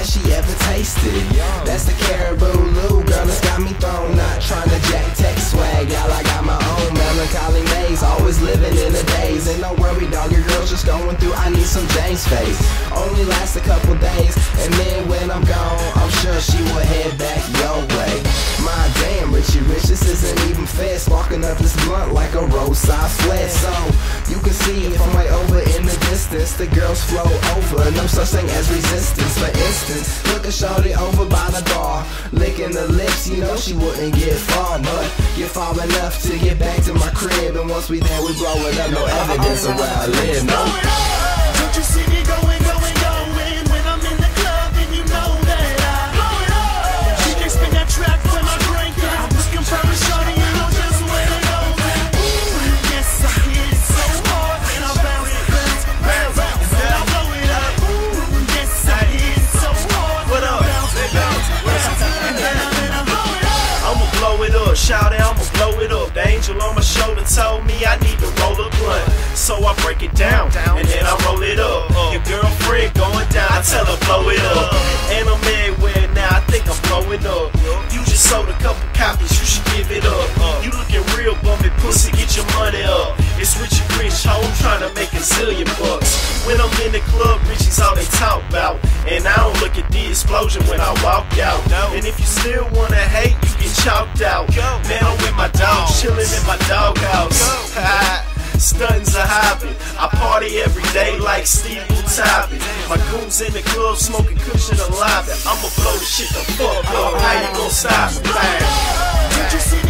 she ever tasted. That's the Caribou Lou, girl, it's got me thrown. Not trying to jack tech swag, y'all, I got my own melancholy maze. Always living in the days, and don't worry dog, your girl's just going through, I need some James face. Only lasts a couple days, and then when I'm gone, I'm sure she will head back your way. My damn, Richie Rich, this isn't even fair. Sparking up this blunt like a roadside flare. So, you can see it from way over in the distance. The girls flow over, no such thing as resistance. For instance, look a shorty over by the bar, licking the lips, you know she wouldn't get far, but get far enough to get back to my crib. And once we there, we blow it up, no evidence of where I live, no. Don't you see me going, going, going when I'm in the club, and you know that I blow it up. She can spin that track when I drink it. I'm looking for a shorty, you know just where to go. Ooh, yes, I hit it so hard, and I bounce, bounce, bounce, and then I blow it up. Ooh, yes, I hit it so hard, what up? Bounce, bounce, bounce, and then I blow it up. I'ma blow it up, shout it, I'ma blow it up. The angel on my shoulder told me I need to roll a blunt, so I break it down, and then I roll it up. Your girlfriend going down, I tell her blow it up. And I'm everywhere now, I think I'm blowing up. You just sold a couple copies, you should give it up. You looking real bumpy, pussy, get your money up. It's Richie Rich, ho, I'm trying to make a zillion bucks. When I'm in the club, Richie's all they talk about, and I don't look at the explosion when I walk out. And if you still wanna hate, you get chalked out. Man, I'm with my dog, chilling in my doghouse. Stunting's a hobby. I party every day like Steve Butabi. My goons in the club smoking cushion a lobby. I'ma blow the shit the fuck up. How you gon' stop me? Don't you see